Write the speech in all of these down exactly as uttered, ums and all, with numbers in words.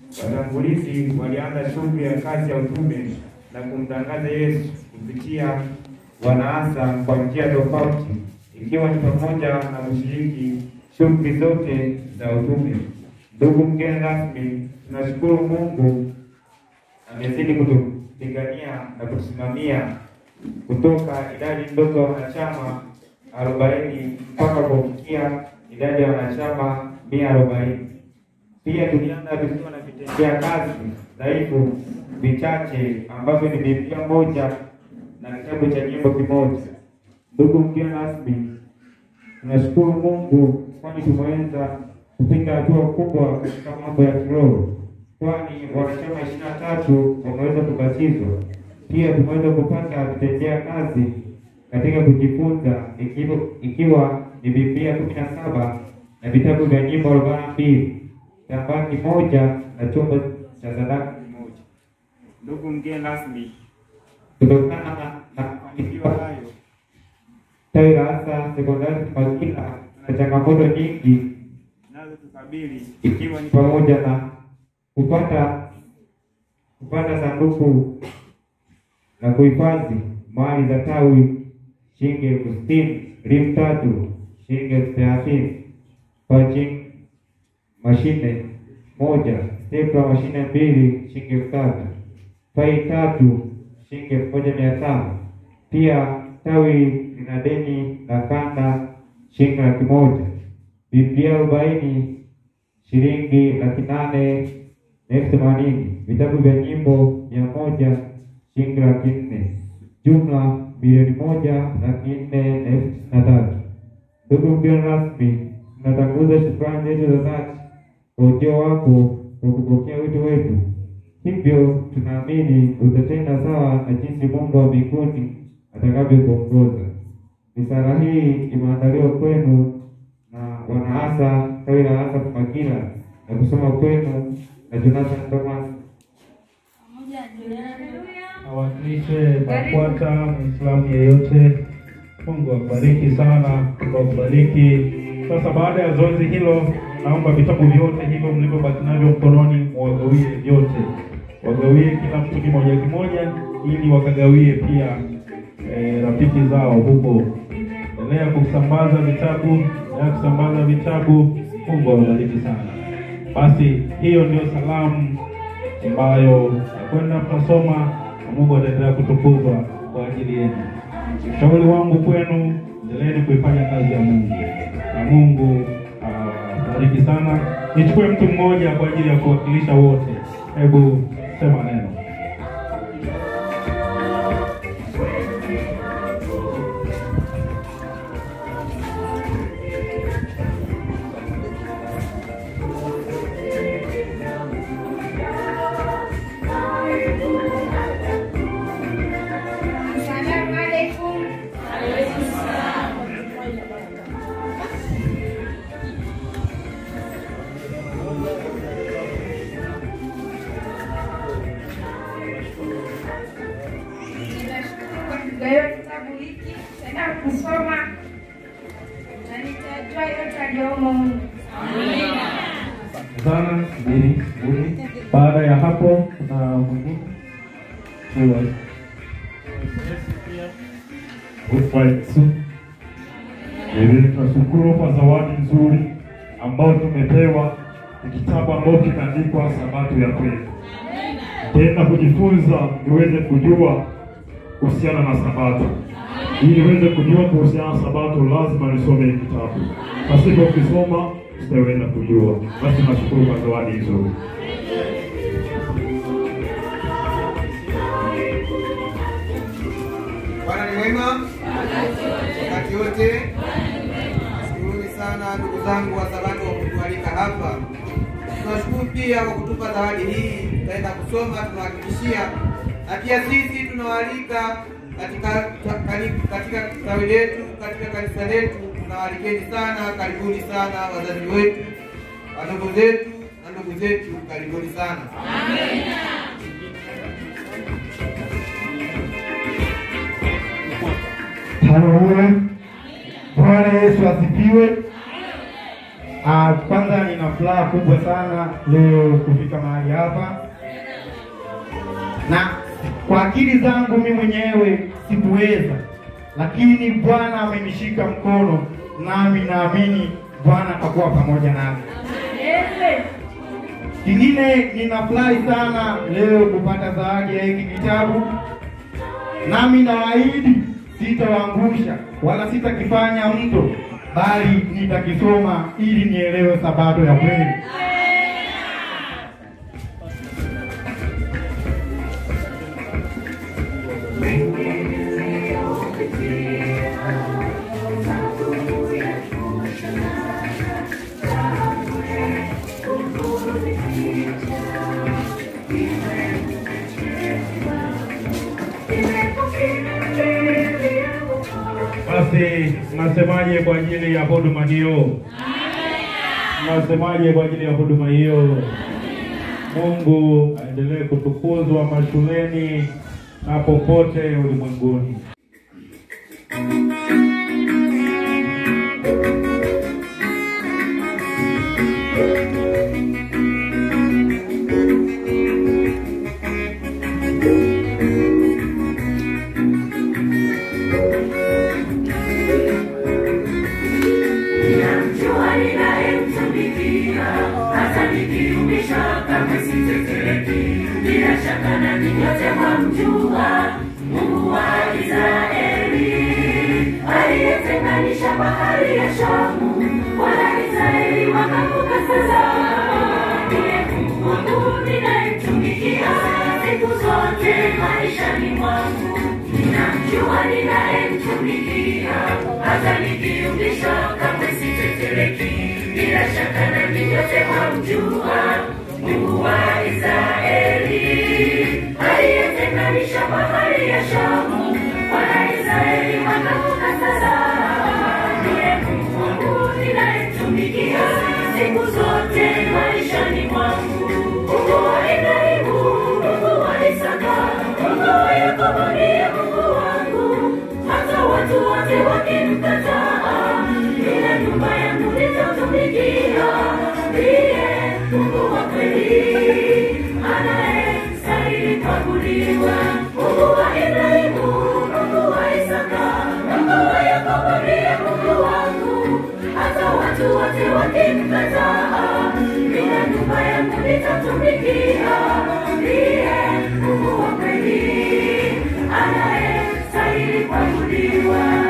Watangulizi walianza shughuli ya kazi ya utume na kumtangaza Yesu kupitia wanaasa kwa njia tofauti, ikiwa ni pamoja na kushiriki shughuli zote za utume. Ndugu mgeni rasmi, tunashukuru Mungu amezidi kutupigania na kusimamia kutoka idadi ndogo ya wanachama arobaini mpaka kufikia idadi ya wanachama mia arobaini. Pia tulianza tukiwa na vitendea kazi dhaifu vichache ambavyo ni Biblia moja na kitabu cha nyimbo kimoja. Ndugu mgeni rasmi, tunashukuru Mungu kwani tumeweza kupiga hatua kubwa katika mambo ya kiroho, kwani wanachama ishirini na tatu wameweza kubatizwa. Pia tumeweza kupata vitendea kazi katika kujifunza, ikiwa, ikiwa ni Biblia kumi na saba na vitabu vya nyimbo arobaini na mbili, tambaki moja na chombo cha sadaka moja. Ndugu mgeni rasmi, kutokana na mafanikio hayo, tawi la Asa Sekondari Kipakila na changamoto nyingi nazo tukabili, ikiwa ni pamoja na kupata kupata sanduku na kuhifadhi mali za tawi shilingi elfu sitini, rimu tatu shilingi elfu thelathini, punching mashine moja, stepla mashine mbili shilingi elfu tatu, fai tatu shilingi elfu moja mia tano. Pia tawi lina deni la kanda shilingi laki moja, Biblia arobaini shilingi laki nane na elfu themanini, vitabu vya nyimbo mia moja shilingi laki nne, jumla milioni moja laki nne na elfu tisini na tatu. Ndugu mgeni rasmi, tunatanguza shukrani zetu za dhati kwa ujio wako kwa kupokea wito wetu. Hivyo tunaamini utatenda sawa na jinsi Mungu wa mbinguni atakavyokuongoza. Misala hii imeandaliwa kwenu na wanaasa tawi la Asa Kipakila na kusoma kwenu na Jonathan Thomas. Awakilishe BAKWATA Muislamu yeyote. Mungu akubariki sana, kwa kubariki. Sasa baada ya zoezi hilo, naomba vitabu vyote hivyo mlivyobaki navyo mkononi mwagawie vyote. Wagawie kila mtu kimoja kimoja ili wakagawie pia e, rafiki zao huko. Endelea kusambaza vitabu, endelea kusambaza vitabu. Mungu awabariki sana. Basi hiyo ndio salamu ambayo kwenda tunasoma na Mungu ataendelea kutukuzwa kwa ajili yenu. Ushauri wangu kwenu, endeleeni kuifanya kazi ya Mungu. Na Mungu awabariki uh, sana. Nichukue mtu mmoja kwa ajili ya kuwakilisha wote. Hebu sema neno. Kitabu hiki tena kusoma na nitajua yote aliyomo Mungu. Amina. Sana, subiri, subiri. Baada ya hapo kuna mwingine. Tuwa. Ufa Yesu. Ewe tunashukuru kwa zawadi nzuri ambao tumepewa, kitabu ambacho kinaandikwa Sabato ya kweli. Tena kujifunza niweze kujua kuhusiana na Sabato. Ili niweze kujua kuhusiana na Sabato lazima nisome kitabu. Pasipo kusoma sitaweza kujua. Basi nashukuru kwa zawadi hizo. Bwana ni mwema wakati wote. Asante sana ndugu zangu wa Sabato kwa kutualika hapa. Tunashukuru pia kwa kutupa zawadi hii. Tutaenda kusoma, tunahakikishia. Na pia sisi tunawaalika katika katika tawi letu, katika kanisa letu, tunawaalikeni sana, karibuni sana wazazi wetu, wadogo zetu na ndugu zetu, karibuni sana. Amina. Haleluya. Bwana Yesu asifiwe. Ah, kwanza nina furaha kubwa sana leo kufika mahali hapa. Na kwa akili zangu mimi mwenyewe sikuweza, lakini Bwana amenishika mkono, nami naamini Bwana atakuwa pamoja nami. Kingine ninafurahi sana leo kupata zawadi ya hiki kitabu. Nami naahidi sitawaangusha wala sitakifanya mto, bali nitakisoma ili nielewe sabato ya kweli. Basi nasemaje kwa ajili ya huduma hiyo? Nasemaje kwa ajili ya huduma hiyo? Mungu aendelee kutukuzwa mashuleni na popote ulimwenguni. Mungu wa Israeli aliyetenganisha bahari ya Shamu, wana Israeli wakavuka salama. Ndiye Mungu wangu ninayemtumikia siku zote maishani mwangu. Ninamjua ninayemtumikia, hata nikiumbishwa kamwe sitetereki. Bila shaka na ninyote wamjua Mungu wa Israeli aliyetenganisha bahari ya Shamu, wana Israeli wakavuka salama. Ndiye Mungu wangu ninayemtumikia siku zote maishani mwangu. Mungu wa Ibrahimu, Mungu wa Isaka, Mungu wa Yakobo ndiye Mungu wangu. Hata watu wote wakimkataa, bila nyumba yangu nitatumikia. Ndiye Mungu wa kweli anayestahili kuabudiwa. Mungu wa Ibrahimu, Mungu wa Isaka, Mungu wa Yakobo ndiye Mungu wangu. Hata watu wote wakimkataa, bila nyumba yangu nitatumikia. Ndiye Mungu wa kweli anayestahili kuabudiwa.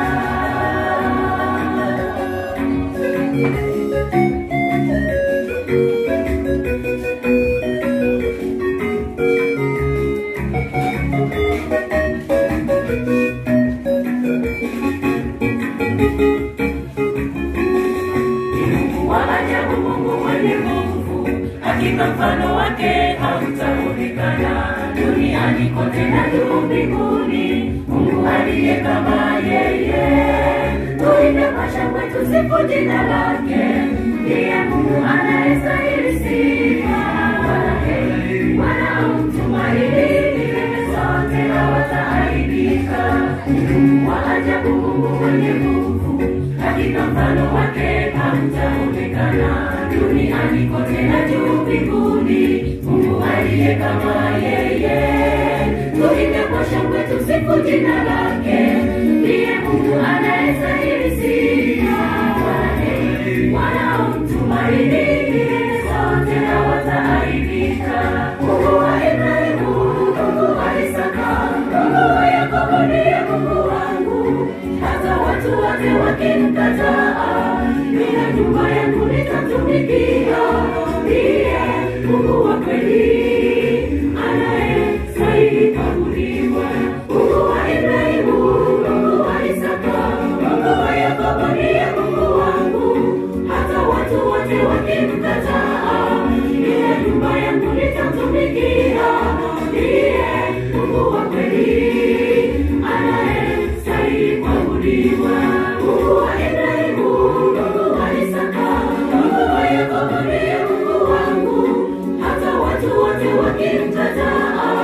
Hakika mfano wake hautaonekana duniani kote na juu mbinguni. Mungu aliye kama yeye, tuimbe kwa shangwe tusifu jina lake. Ndiye Mungu anayestahili sifa. Wanaheri wanaomtumaini, milele zote hawataaibika. Mungu wa ajabu, Mungu mwenye nguvu, hakika mfano wake hautaonekana duniani kote na juu mbinguni. Mungu aliye kama yeye, tuimbe kwa shangwe tusifu jina lake. Ndiye Mungu anayestahili sifa. Wanaheri wanaomtumaini, milele zote hawataaibika. Mungu wa Ibrahimu, Mungu wa Isaka, Mungu wa Yakobo ndiye Mungu wangu. Hata watu wote wakimkataa, bila nyumba yangu nitatumikia. Ndiye Mungu wa kweli anayestahili kuabudiwa. Mungu wa Ibrahimu, Mungu wa Isaka, Mungu wa Yakobo ndiye Mungu wangu. Hata watu wote wakimkataa, bila nyumba yangu nitatumikia. Ndiye Mungu wa kweli anayestahili kuabudiwa. Mungu wa Ibrahimu, Mungu wa Isaka, Mungu wa Yakobo ndiye Mungu wangu. Hata watu wote wakimkataa,